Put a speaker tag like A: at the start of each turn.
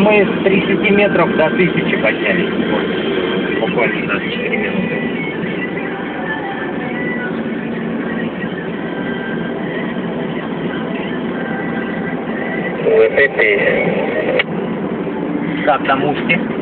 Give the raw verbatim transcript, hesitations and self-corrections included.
A: мы с тридцати метров до тысячи поднялись. Вот. Буквально за четыре минуты.
B: вэ пэ пэ.
A: Как там ушки?